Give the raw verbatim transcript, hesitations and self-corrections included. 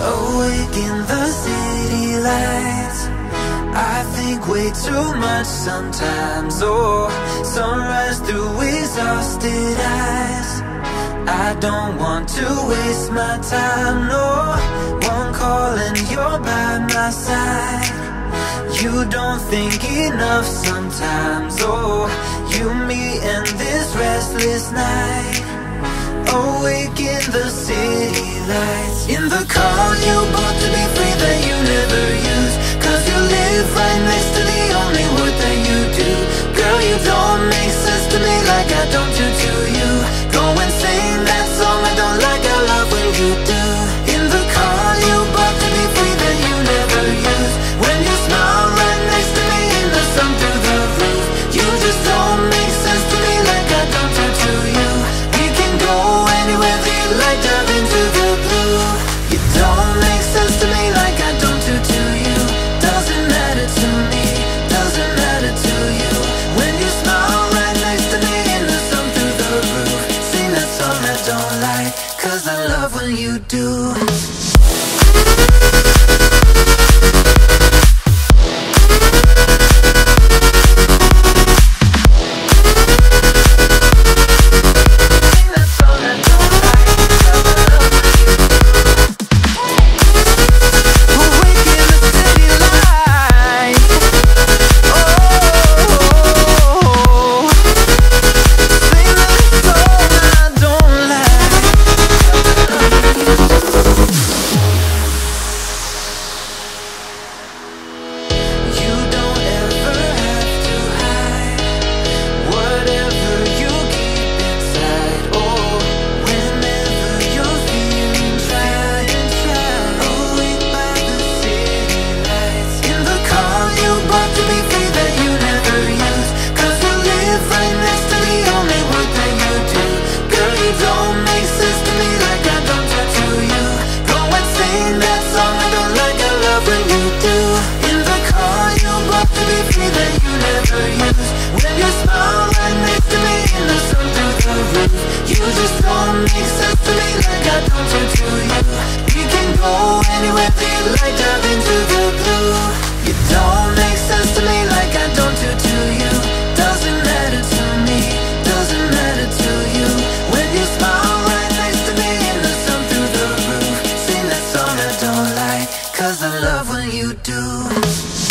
Awake in the city lights, I think way too much sometimes. Oh, sunrise through exhausted eyes. I don't want to waste my time, no. One call and you're by my side. You don't think enough sometimes. Oh, you, me, and this restless night. Awake in the city lights. In the car you bought to be free that you never use, cause you live right next to the only word that you do. Girl, you don't make sense to me like I don't do to you. Go and sing that song I don't like, I love when you do. In the car you bought to be free that you never use. When you smile right next to me in the sun through the roof. You just don't make sense to me like I don't do to you. We can go anywhere that you like, dive into the blue. You don't make sense to me like I don't do to you. Doesn't matter to me, doesn't matter to you. When you smile right next to me in the sun through the roof. Sing that song I don't like, cause I love when you do. Cause I love when you do.